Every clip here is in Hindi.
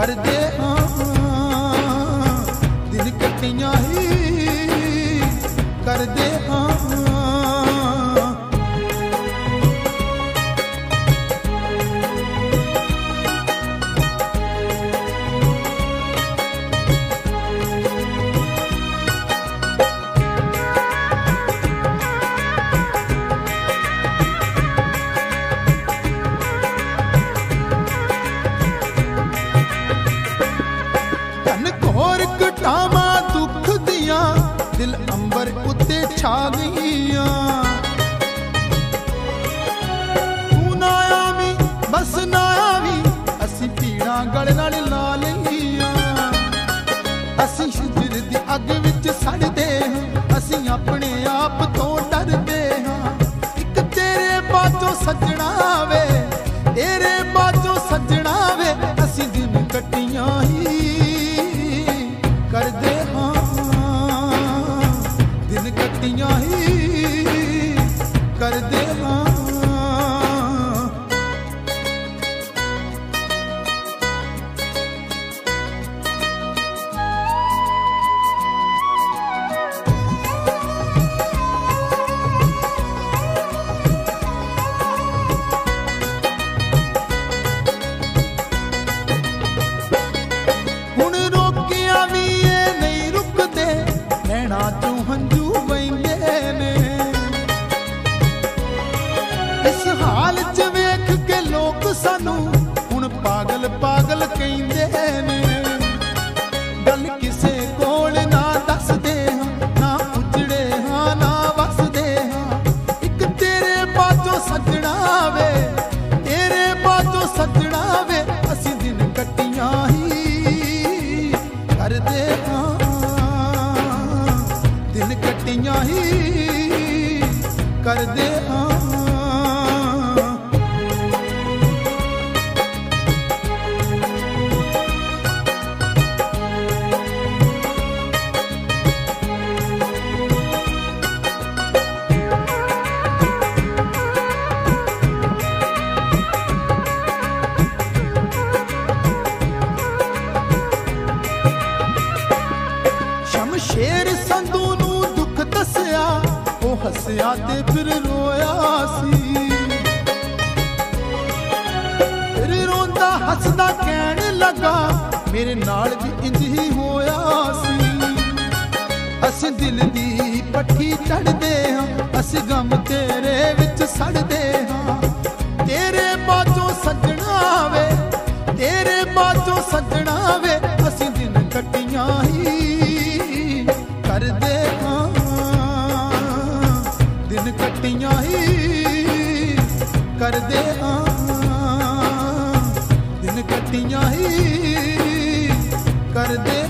करदे दिन कट्टियां ही करदे घटावा दुख दिया दिल अंबर उत्ते छा गईया तू ना आवी बस ना आवी असी पीड़ा गल नाल ला लईया असी शिजर दी अग विच सड़दे हां असी अपने आप तो डरदे हां इक तेरे बातों सजना वे तेरे बातों सजना वे असी दिन कट्टियां ही करदे दिन कट्टियां ही करदे हुण रोकिया भी नहीं रुकदे नैना चों हंजू वहिंदे ने इस हाल च वेख के लोग सानू हुण पागल पागल कहिंदे ने गल किसे कोल ना दसदे ना उजड़े हां ना वसदे हां इक तेरे बातों सजना वे तेरे बातों सजना वे असी दिन कट्टियां ही करदे दिन कट्टियां ही करदे शमशेर संधू नू दुख दसिया ओ हसिया ते फिर रोया सी फिर रोंदा हसदा कहण लगा मेरे नाल भी इंज ही होया सी अस दिल दी पट्टी चढ़दे हां अस गम तेरे विच सड़दे हां तेरे बातों सजना वे तेरे बातों सजना वे अस दिन कट्टियां ही करदे दिन कट्टियां ही करदे दिन कट्टियां ही करदे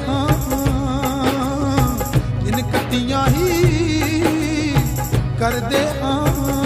दिन कट्टियां ही करदे